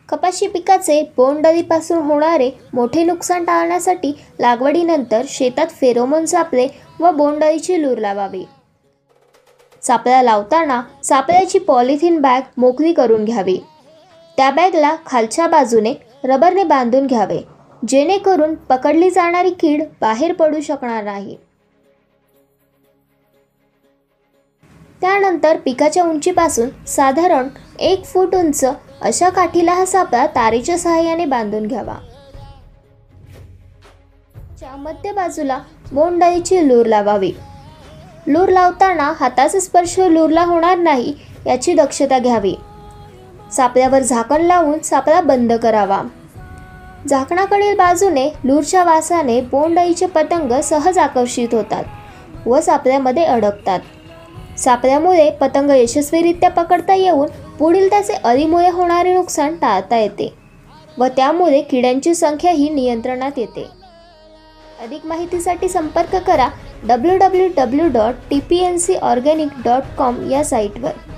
कपाशी पिकाचे बोंडअळीपासून होणारे मोठे नुकसान टाळण्यासाठी लागवडीनंतर शेतात फेरोमोन सापळे व बोंडअळीची लूर लावावी। सापळा लावताना सापळ्याची पॉलिथिन बॅग मोकळी करून घ्यावी। त्या बॅगला खालच्या बाजूने रबरने बांधून घ्यावे, जेणेकरून पकडली जाणारी कीड बाहेर पडू शकणार नाही। त्यानंतर पिकाच्या उंचीपासून साधारण 1 फूट उंच अशा काठीला हा सापळा तारेच्या सहाय्याने बांधून घ्यावा। च्या मध्य बाजूला बोंडअळीची लूर लावावी। लूर लावताना हाताचा स्पर्श लूरला होणार नाही याची दक्षता घ्यावी। सापळ्यावर झाकण लावून सापळा बंद करावा। झाकणाकडील बाजूने लूरच्या वासाने बोंडअळीचे पतंग सहज आकर्षित होतात व सापळ्यामध्ये अडकतात। सापळ्यामुळे पतंग यशस्वीरित्या पकडता येऊन पुढील त्याचे अळीमुळे होणारे नुकसान टाळता येते व त्यामुळे किड्यांची संख्याही नियंत्रणात येते। अधिक माहितीसाठी संपर्क करा www.tpncorganic.com या साईटवर।